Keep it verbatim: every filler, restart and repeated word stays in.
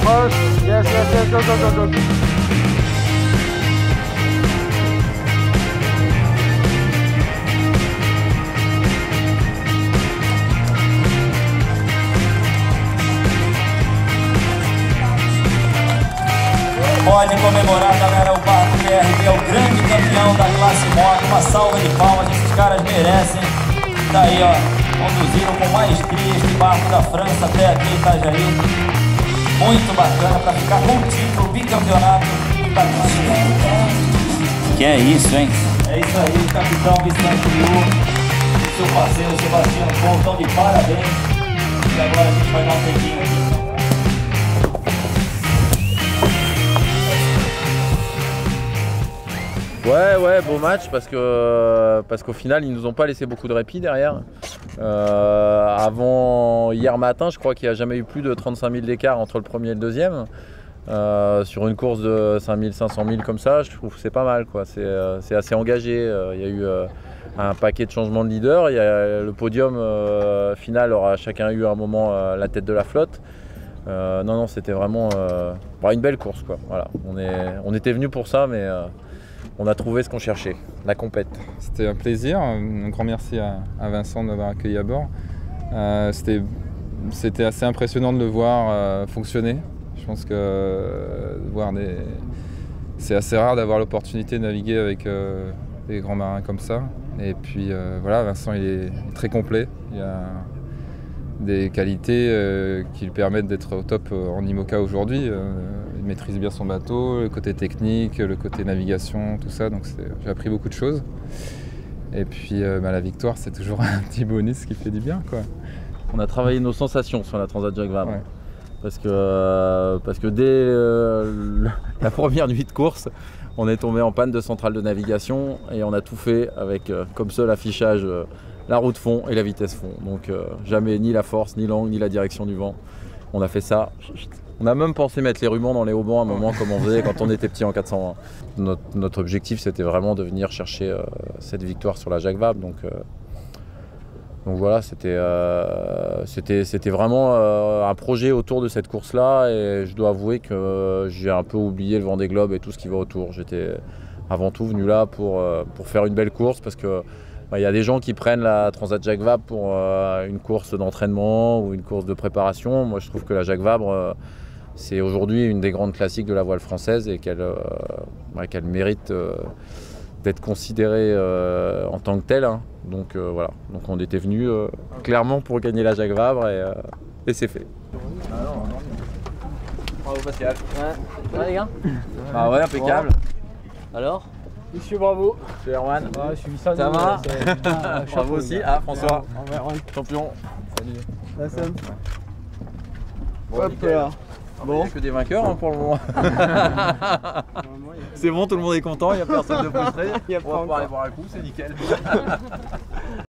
Approche. Yes, yes, yes, go, go, go, go. Pode comemorar, galera, o barco P R B é o grande campeão da classe moto. Uma salva de palmas, esses caras merecem. Tá aí, ó, conduziram com maestria este barco da França até aqui em Itajaí. Muito bacana para ficar com o título, bicampeonato da classe moto. Que é isso, hein? É isso aí, capitão Vicente Liu e seu parceiro Sebastião Paul estão de parabéns. E agora a gente vai dar um tempinho aqui. Ouais, ouais, beau match parce que parce qu'au final ils nous ont pas laissé beaucoup de répit derrière. Euh, avant hier matin, je crois qu'il n'y a jamais eu plus de trente-cinq mille d'écart entre le premier et le deuxième. Euh, sur une course de cinq mille, cinq cent mille comme ça, je trouve que c'est pas mal, quoi. C'est euh, c'est assez engagé. Il y a eu euh, un paquet de changements de leader. Il y a le podium euh, final aura chacun eu un moment euh, la tête de la flotte. Euh, non, non, c'était vraiment euh, une belle course, quoi. Voilà, on est on était venu pour ça, mais euh, on a trouvé ce qu'on cherchait, la compète. C'était un plaisir, un grand merci à, à Vincent de m'avoir accueilli à bord. Euh, C'était assez impressionnant de le voir euh, fonctionner. Je pense que euh, voir des... c'est assez rare d'avoir l'opportunité de naviguer avec euh, des grands marins comme ça. Et puis euh, voilà, Vincent il est très complet. Il a des qualités euh, qui lui permettent d'être au top en IMOCA aujourd'hui. Euh, il maîtrise bien son bateau, le côté technique, le côté navigation, tout ça. Donc j'ai appris beaucoup de choses. Et puis euh, bah, la victoire, c'est toujours un petit bonus qui fait du bien, quoi. On a travaillé nos sensations sur la Transat Jacques Vabre. Ouais. Parce que, euh, parce que dès euh, la première nuit de course, on est tombé en panne de centrale de navigation et on a tout fait avec euh, comme seul affichage euh, la roue de fond et la vitesse fond. Donc euh, jamais ni la force, ni l'angle, ni la direction du vent. On a fait ça. On a même pensé mettre les rubans dans les haubans à un moment comme on faisait quand on était petit en quatre cent vingt. Notre, notre objectif c'était vraiment de venir chercher euh, cette victoire sur la Jacques Vabre. Donc, euh, donc voilà, c'était euh, c'était vraiment euh, un projet autour de cette course-là et je dois avouer que euh, j'ai un peu oublié le Vendée Globe et tout ce qui va autour. J'étais avant tout venu là pour, euh, pour faire une belle course parce que il y a des gens qui prennent la Transat Jacques Vabre pour euh, une course d'entraînement ou une course de préparation. Moi, je trouve que la Jacques Vabre, euh, c'est aujourd'hui une des grandes classiques de la voile française et qu'elle euh, ouais, qu'elle mérite euh, d'être considérée euh, en tant que telle. Hein. Donc euh, voilà, donc on était venu euh, clairement pour gagner la Jacques Vabre et, euh, et c'est fait. Bravo Pascal. Ouais, ouais les gars. Ah ouais, impeccable. Bon. Alors Monsieur, bravo. Je suis Erwan. Ouais, je suis Sam. Ça va? Ah, bravo aussi. Ah, François. Erwan. Champion. Salut. Ah, Sam. Bon, hop là. Bon. Il n'y a que des vainqueurs hein, pour le moment. C'est bon, tout le monde est content, il n'y a personne de frustré. On va pouvoir aller boire un coup, c'est nickel.